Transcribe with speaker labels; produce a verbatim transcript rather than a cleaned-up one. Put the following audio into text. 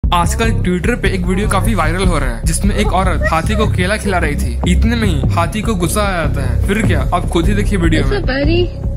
Speaker 1: आजकल ट्विटर पे एक वीडियो काफी वायरल हो रहा है जिसमें एक औरत हाथी को केला खिला रही थी। इतने में ही हाथी को गुस्सा आ जाता है। फिर क्या, आप खुद ही देखिए वीडियो में।